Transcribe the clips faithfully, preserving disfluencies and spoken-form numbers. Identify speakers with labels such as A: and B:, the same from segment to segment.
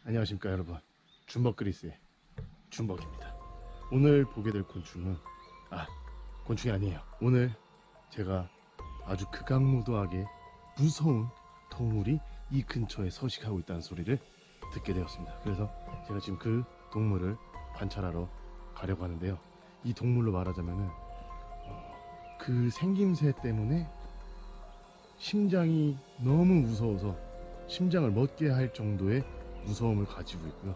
A: 안녕하십니까 여러분, 준벅그리스의 준벅입니다. 오늘 보게 될 곤충은 아 곤충이 아니에요. 오늘 제가 아주 극악무도하게 무서운 동물이 이 근처에 서식하고 있다는 소리를 듣게 되었습니다. 그래서 제가 지금 그 동물을 관찰하러 가려고 하는데요. 이 동물로 말하자면은 어, 그 생김새 때문에 심장이 너무 무서워서 심장을 멎게 할 정도의 무서움을 가지고 있고요.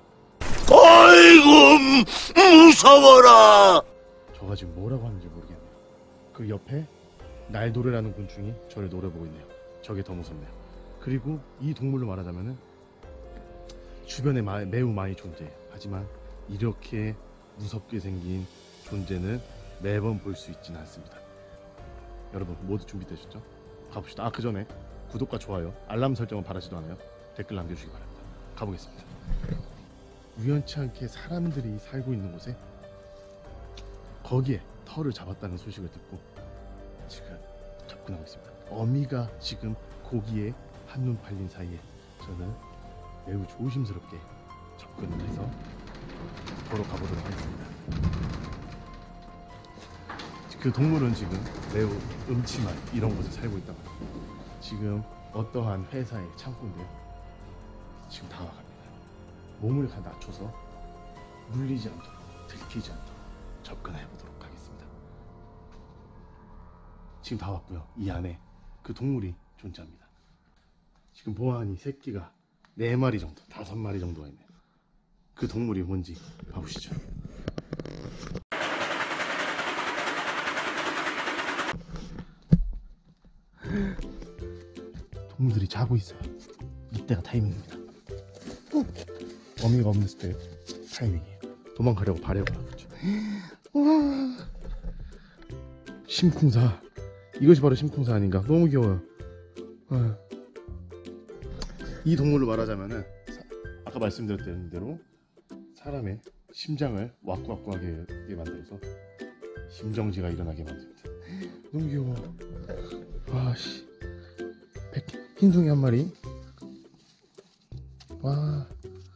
B: 아이고 무서워라.
A: 저가 지금 뭐라고 하는지 모르겠네요. 그 옆에 날도레라는 곤충이 저를 노려보고 있네요. 저게 더 무섭네요. 그리고 이 동물로 말하자면은 주변에 마, 매우 많이 존재해요. 하지만 이렇게 무섭게 생긴 존재는 매번 볼 수 있지는 않습니다. 여러분 모두 준비되셨죠? 가봅시다. 아 그 전에 구독과 좋아요, 알람 설정은 바라지도 않아요. 댓글 남겨주시기 바랍니다. 가보겠습니다. 우연치 않게 사람들이 살고 있는 곳에 거기에 털을 잡았다는 소식을 듣고 지금 접근하고 있습니다. 어미가 지금 고기에 한눈 팔린 사이에 저는 매우 조심스럽게 접근을 해서 보러 가보도록 하겠습니다. 그 동물은 지금 매우 음침한 이런 곳에 살고 있다고 합니다. 지금 어떠한 회사의 창고인데요. 지금 다가갑니다. 몸을 다 낮춰서 물리지 않도록, 들키지 않도록 접근해 보도록 하겠습니다. 지금 다 왔고요. 이 안에 그 동물이 존재합니다. 지금 보아하니 새끼가 네 마리 정도, 다섯 마리 정도가 있네요. 그 동물이 뭔지 봐보시죠. 동물들이 자고 있어요. 이때가 타이밍입니다. 어미가 없는 때 타이밍이에요. 도망가려고 바래고 하죠. 와, 심쿵사. 이것이 바로 심쿵사 아닌가? 너무 귀여워요. 와. 이 동물로 말하자면은 아까 말씀드렸던 대로 사람의 심장을 와꾸와꾸하게 만들어서 심정지가 일어나게 만듭니다. 너무 귀여워. 와씨, 흰둥이 한 마리. 와,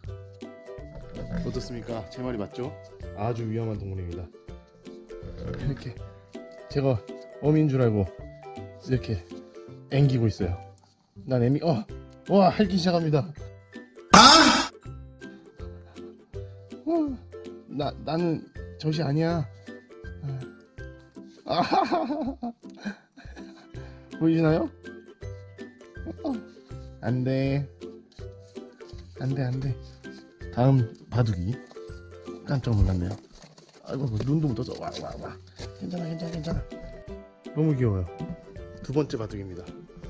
A: 어떻습니까? 제 말이 맞죠? 아주 위험한 동물입니다. 이렇게 제가 어미인 줄 알고 이렇게 앵기고 있어요. 난 애미. 어, 와, 핥기 시작합니다. 아! 어, 나 나는 젖이 아니야. 아, 보이시나요? 어, 안돼, 안돼, 안돼. 다음 바둑이 깜짝 놀랐네요. 아이고 눈도 묻어서. 와 와 와. 괜찮아 괜찮아 괜찮아. 너무 귀여워요. 두 번째 바둑입니다.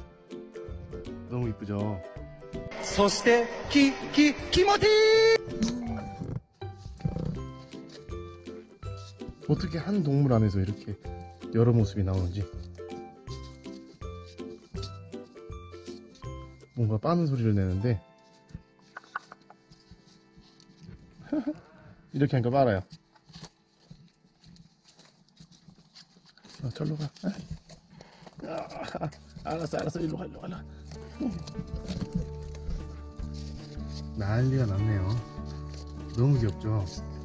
A: 너무 이쁘죠?
B: そしてきき気持ち
A: 어떻게 한 동물 안에서 이렇게 여러 모습이 나오는지. 뭔가 빠는 소리를 내는데 이렇게 하니까 빨아요. 어, 절로 가. 아, 알았어 알았어. 일로 가 일로 가. 난리가 났네요. 너무 귀엽죠?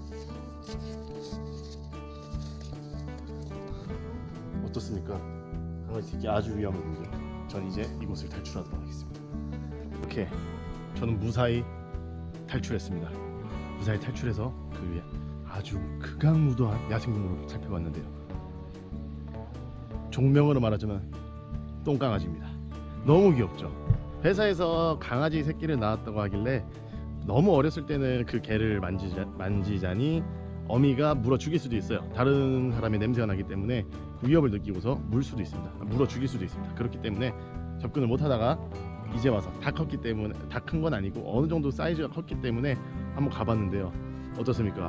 A: 어떻습니까? 강아지 새끼 아주 위험하군요. 전 이제 이곳을 탈출하도록 하겠습니다. 이렇게 저는 무사히 탈출했습니다. 무사히 탈출해서 그 위에 아주 극악무도한 야생동물을 살펴봤는데요. 종명으로 말하자면 똥강아지입니다. 너무 귀엽죠? 회사에서 강아지 새끼를 낳았다고 하길래 너무 어렸을 때는 그 개를 만지자, 만지자니 어미가 물어 죽일 수도 있어요. 다른 사람의 냄새가 나기 때문에 그 위협을 느끼고서 물 수도 있습니다. 물어 죽일 수도 있습니다. 그렇기 때문에 접근을 못 하다가 이제 와서 다 컸기 때문에, 다 큰 건 아니고 어느 정도 사이즈가 컸기 때문에 한번 가봤는데요. 어떻습니까?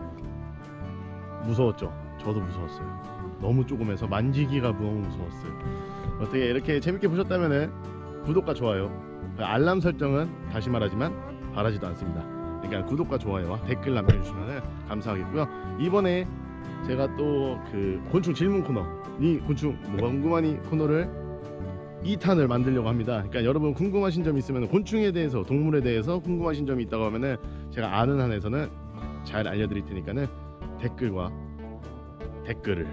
A: 무서웠죠? 저도 무서웠어요. 너무 조금해서 만지기가 너무 무서웠어요. 어떻게 이렇게 재밌게 보셨다면은 구독과 좋아요, 알람 설정은 다시 말하지만 바라지도 않습니다. 그러니까 구독과 좋아요와 댓글 남겨주시면 감사하겠고요. 이번에 제가 또 그 곤충 질문 코너, 이 곤충 뭐가 궁금하니 코너를 이 탄을 만들려고 합니다. 그러니까 여러분 궁금하신 점 있으면 곤충에 대해서 동물에 대해서 궁금하신 점이 있다고 하면은 제가 아는 한에서는 잘 알려드릴 테니까는 댓글과 댓글을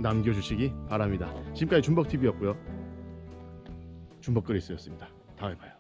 A: 남겨주시기 바랍니다. 지금까지 준벅티비였고요. 준벅그리스였습니다. 다음에 봐요.